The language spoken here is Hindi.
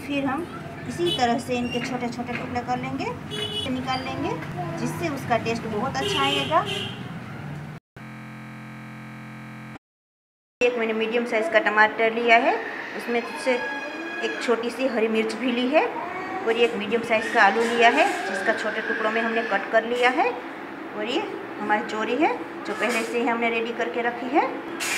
फिर हम इसी तरह से इनके छोटे छोटे टुकड़े कर लेंगे, निकाल लेंगे, जिससे उसका टेस्ट बहुत अच्छा आएगा। एक मैंने मीडियम साइज़ का टमाटर लिया है, उसमें से एक छोटी सी हरी मिर्च भी ली है, और ये एक मीडियम साइज़ का आलू लिया है जिसका छोटे टुकड़ों में हमने कट कर लिया है। और ये हमारी चोरी है जो पहले से ही हमने रेडी करके रखी है।